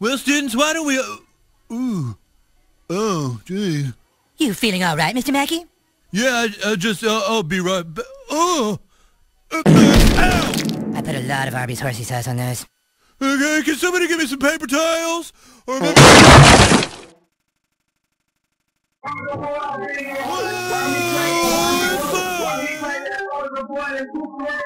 Well, students, why don't we... ooh. Oh, gee. You feeling all right, Mr. Mackey? Yeah, I'll be right back. Oh! Ow! I put a lot of Arby's horsey sauce on those. Okay, can somebody give me some paper towels? Or maybe... Whoa, it's fun!